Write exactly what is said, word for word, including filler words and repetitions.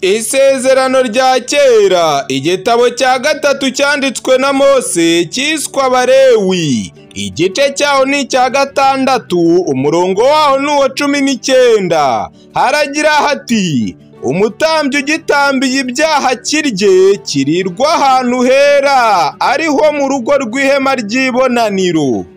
Isezerano rya kera, igitabo cya gatatu cyanditswe na Mose cyiswe Abalewi, igice cyaho ni icya gatandatu, umurongo waho ni uwa cumi n'icyenda. Haragira hati: umutambyi ugitambiye ibyaha kirye kirirwa ahantu hera, ariho mu rugo rw'ihema ry'ibonaniro.